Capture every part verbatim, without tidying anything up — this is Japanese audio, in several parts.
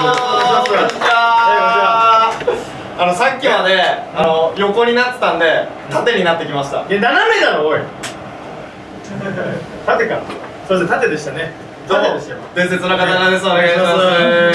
あのさっきまであの横になってたんで縦になってきました。 いや斜めだろおい。縦か。そうです縦でしたね。縦ですよ。 伝説の刀です。お願いします。今日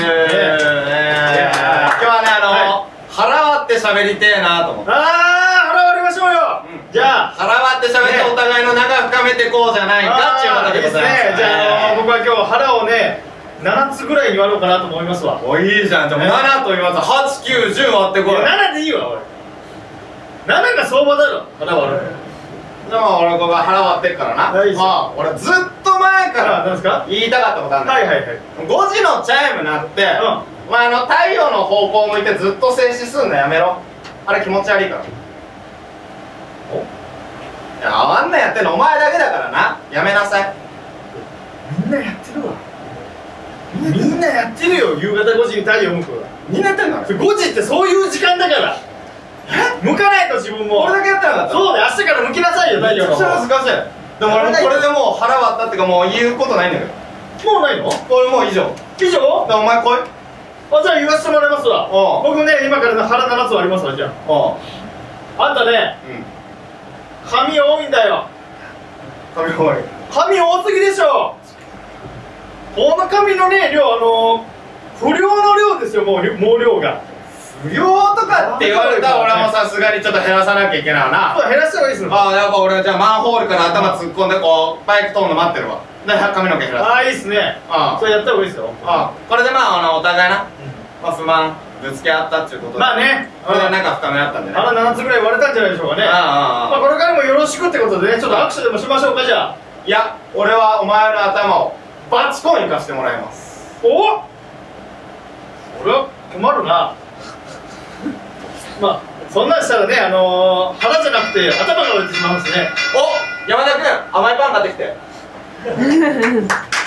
はねあの腹割って喋りてえなと思って。 ああ腹割りましょうよ。じゃあ腹割って喋ってお互いの仲深めていこうじゃないかっていうことでございます。 じゃあ僕は今日腹をねななつぐらいに割ろうかなと思いますわ。 おいいじゃん。じゃあななと言わずはち、きゅう、じゅう割ってこい。 ななでいいわおい。ななが相場だろ腹割る。 じゃあ俺ここが腹割ってっからな。まあ俺ずっと前から言いたかったことあるんだ。 はいはいはい。 ごじのチャイム鳴ってお前あの太陽の方向向いてずっと静止すんのやめろ。あれ気持ち悪いから。おいやあんなやってんのお前だけだからな。やめなさい。 みんなやってるわ。みんなやってるよ。夕方ごじに太陽向くわ。 みんなやってんのごじってそういう時間だから。向かないと自分も。 俺だけやってなかった。 そうだよ。明日から向きなさいよ太陽の方。 難しい。でも俺もこれでもう腹割ったっていうかもう言うことないんだけど。 もうないの？ これもう以上。 以上？ お前来い。 あ、じゃあ言わせてもらいますわ。僕ね今から腹ななつありますわ。じゃああんたね髪多いんだよ。 髪多い。 髪多すぎでしょ。この髪のね量あの不良の量ですよ。もう毛量が不良とかって言われたら俺もさすがにちょっと減らさなきゃいけないな。 減らした方がいいですよ。 ああやっぱ俺じゃあマンホールから頭突っ込んでこうバイク通るの待ってるわ。で髪の毛減らす。 ああいいっすね。ああそれやった方がいいですよ。ああこれでまああのお互いな不満ぶつけ合ったっていうことでまあねこれで仲深め合ったんでね。腹ななつぐらい割れたんじゃないでしょうかね。ああこれからもよろしくってことでねちょっと握手でもしましょうか。じゃあいや俺はお前の頭をバチコンいかしてもらいます。 おっ俺は困るな。まあそんなんしたらねあのー、腹じゃなくて頭が折れてしまうんですね。 お山田君甘いパン買ってきて。